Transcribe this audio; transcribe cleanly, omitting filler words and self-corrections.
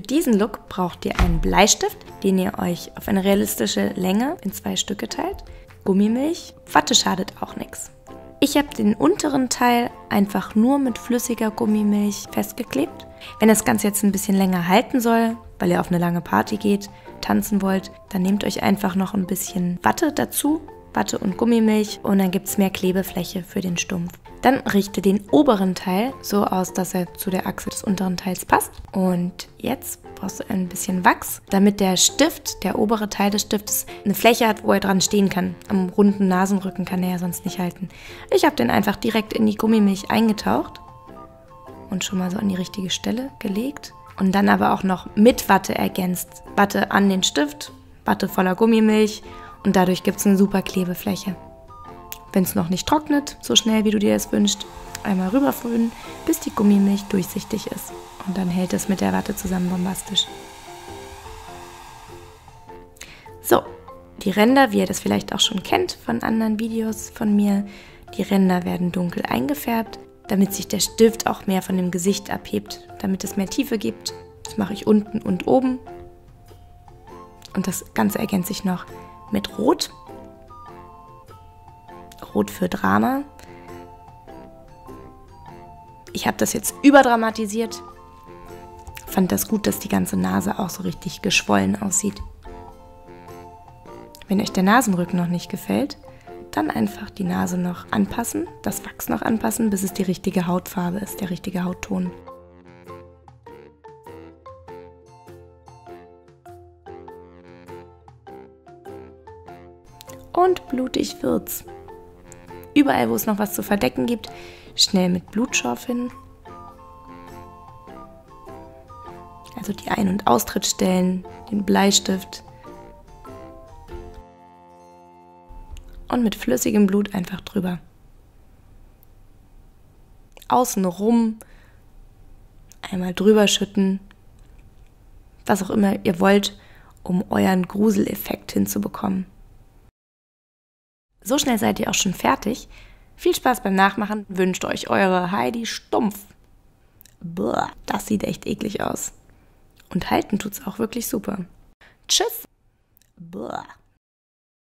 diesen Look braucht ihr einen Bleistift, den ihr euch auf eine realistische Länge in 2 Stücke teilt, Gummimilch, Watte schadet auch nichts. Ich habe den unteren Teil einfach nur mit flüssiger Gummimilch festgeklebt. Wenn das Ganze jetzt ein bisschen länger halten soll, weil ihr auf eine lange Party geht, tanzen wollt, dann nehmt euch einfach noch ein bisschen Watte dazu, Watte und Gummimilch, und dann gibt es mehr Klebefläche für den Stumpf. Dann richte den oberen Teil so aus, dass er zu der Achse des unteren Teils passt. Und jetzt brauchst du ein bisschen Wachs, damit der Stift, der obere Teil des Stiftes, eine Fläche hat, wo er dran stehen kann. Am runden Nasenrücken kann er ja sonst nicht halten. Ich habe den einfach direkt in die Gummimilch eingetaucht und schon mal so an die richtige Stelle gelegt. Und dann aber auch noch mit Watte ergänzt. Watte an den Stift, Watte voller Gummimilch, und dadurch gibt es eine super Klebefläche. Wenn es noch nicht trocknet, so schnell wie du dir es wünschst, einmal rüberföhnen, bis die Gummimilch durchsichtig ist. Und dann hält es mit der Watte zusammen bombastisch. So, die Ränder, wie ihr das vielleicht auch schon kennt von anderen Videos von mir, die Ränder werden dunkel eingefärbt, damit sich der Stift auch mehr von dem Gesicht abhebt, damit es mehr Tiefe gibt. Das mache ich unten und oben. Und das Ganze ergänze ich noch mit Rot. Rot für Drama. Ich habe das jetzt überdramatisiert. Fand das gut, dass die ganze Nase auch so richtig geschwollen aussieht. Wenn euch der Nasenrücken noch nicht gefällt, dann einfach die Nase noch anpassen, das Wachs noch anpassen, bis es die richtige Hautfarbe ist, der richtige Hautton. Und blutig wird's. Überall, wo es noch was zu verdecken gibt, schnell mit Blutschorf hin. Also die Ein- und Austrittsstellen, den Bleistift. Und mit flüssigem Blut einfach drüber. Außenrum einmal drüber schütten. Was auch immer ihr wollt, um euren Gruseleffekt hinzubekommen. So schnell seid ihr auch schon fertig. Viel Spaß beim Nachmachen wünscht euch eure Heidi Stumpf. Boah, das sieht echt eklig aus. Und halten tut's auch wirklich super. Tschüss. Boah.